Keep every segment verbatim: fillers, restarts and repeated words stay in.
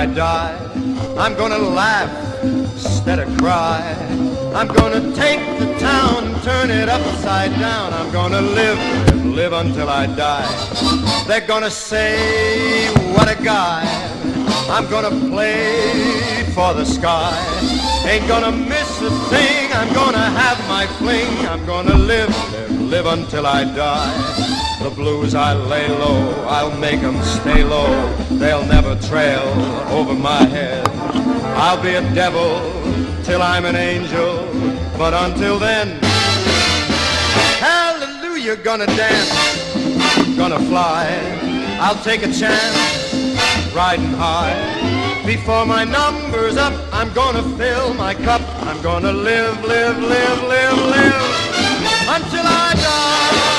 I die. I'm gonna laugh instead of cry. I'm gonna take the town and turn it upside down. I'm gonna live, live, live until I die. They're gonna say, what a guy. I'm gonna play for the sky. Ain't gonna miss a thing. I'm gonna have my fling. I'm gonna live, live, live until I die. The blues I lay low, I'll make them stay low. They'll never trail over my head. I'll be a devil till I'm an angel, but until then, hallelujah, gonna dance, gonna fly. I'll take a chance, riding high. Before my number's up, I'm gonna fill my cup. I'm gonna live, live, live, live, live until I die.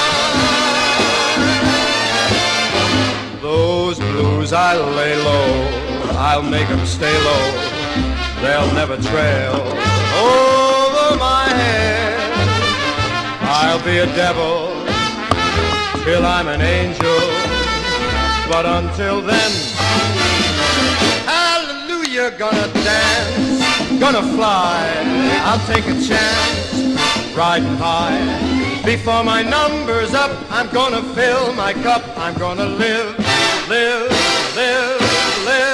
Those blues I lay low, I'll make them stay low. They'll never trail over my head. I'll be a devil till I'm an angel, but until then, hallelujah, gonna dance, gonna fly. I'll take a chance, riding high. Before my number's up, I'm gonna fill my cup. I'm gonna live, live, live, live.